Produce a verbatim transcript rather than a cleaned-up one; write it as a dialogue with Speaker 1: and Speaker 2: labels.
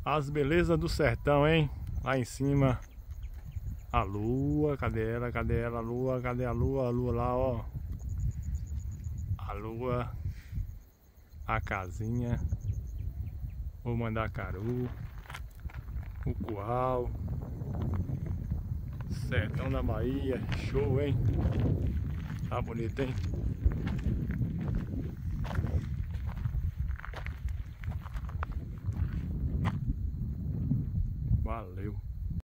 Speaker 1: As belezas do sertão, hein? Lá em cima a lua, cadê ela? Cadê ela? A lua, cadê a lua? A lua lá, ó. A lua, a casinha, o mandacaru, o curral, sertão da Bahia, show, hein? Tá bonito, hein? Valeu.